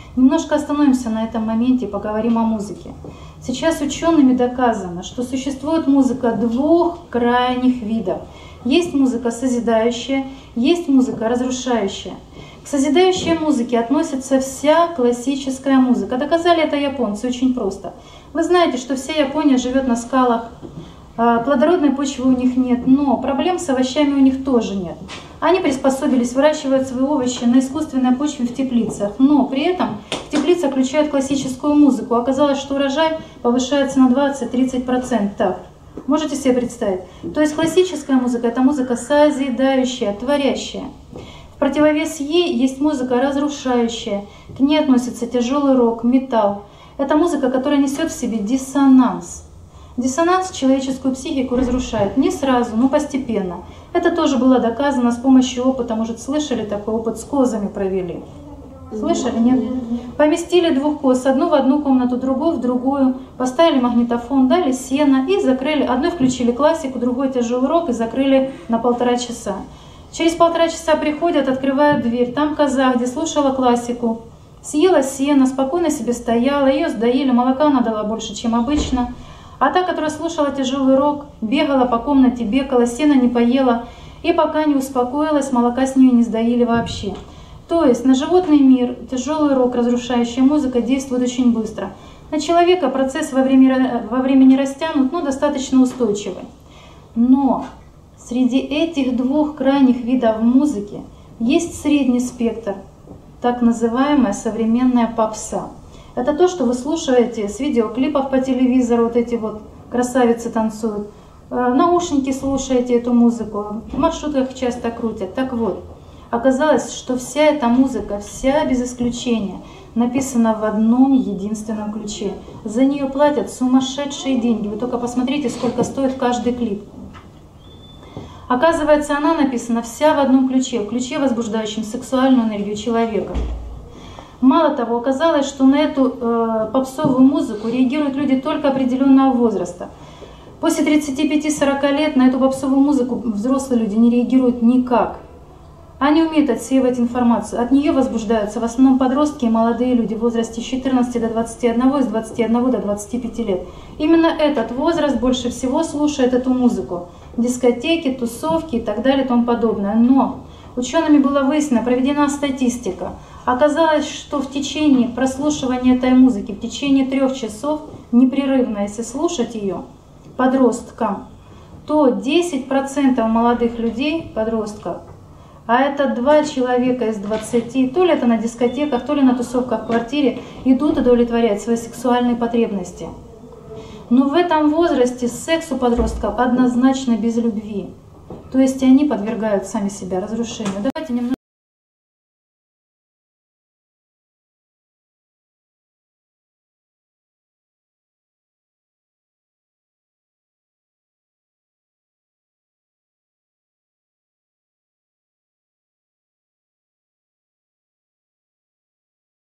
Немножко остановимся на этом моменте и поговорим о музыке. Сейчас учеными доказано, что существует музыка двух крайних видов. Есть музыка созидающая, есть музыка разрушающая. К созидающей музыке относится вся классическая музыка. Доказали это японцы очень просто. Вы знаете, что вся Япония живет на скалах, плодородной почвы у них нет, но проблем с овощами у них тоже нет. Они приспособились выращивать свои овощи на искусственной почве в теплицах, но при этом в теплицах включают классическую музыку. Оказалось, что урожай повышается на 20-30%. Так, можете себе представить? То есть классическая музыка – это музыка созидающая, творящая. В противовес ей есть музыка разрушающая. К ней относится тяжелый рок, металл. Это музыка, которая несет в себе диссонанс. Диссонанс человеческую психику разрушает не сразу, но постепенно. Это тоже было доказано с помощью опыта. Может, слышали такой опыт, с козами провели? Слышали, нет? Поместили двух коз, одну в одну комнату, другую в другую, поставили магнитофон, дали сено и закрыли. Одной включили классику, другой тяжелый рок и закрыли на 1,5 часа. Через 1,5 часа приходят, открывают дверь. Там коза, где слушала классику, съела сено, спокойно себе стояла, ее сдоили, молока она дала больше, чем обычно. А та, которая слушала тяжелый рок, бегала по комнате, бегала, сена не поела, и пока не успокоилась, молока с нее не сдоили вообще. То есть на животный мир тяжелый рок, разрушающая музыка действует очень быстро. На человека процесс во времени растянут, но достаточно устойчивый. Но среди этих двух крайних видов музыки есть средний спектр, так называемая современная попса. Это то, что вы слушаете с видеоклипов по телевизору, вот эти вот красавицы танцуют, наушники слушаете эту музыку, в маршрутках часто крутят. Так вот, оказалось, что вся эта музыка, вся без исключения, написана в одном единственном ключе. За нее платят сумасшедшие деньги. Вы только посмотрите, сколько стоит каждый клип. Оказывается, она написана вся в одном ключе, в ключе, возбуждающем сексуальную энергию человека. Мало того, оказалось, что на эту попсовую музыку реагируют люди только определенного возраста. После 35-40 лет на эту попсовую музыку взрослые люди не реагируют никак. Они умеют отсеивать информацию. От нее возбуждаются в основном подростки и молодые люди в возрасте с 14 до 21, с 21 до 25 лет. Именно этот возраст больше всего слушает эту музыку. Дискотеки, тусовки и так далее и тому подобное. Но учеными было выяснено, проведена статистика. Оказалось, что в течение прослушивания этой музыки, в течение 3 часов, непрерывно, если слушать ее подросткам, то 10% молодых людей, подростков, а это 2 человека из 20, то ли это на дискотеках, то ли на тусовках в квартире, идут удовлетворять свои сексуальные потребности. Но в этом возрасте секс у подростков однозначно без любви. То есть они подвергают сами себя разрушению. Давайте немного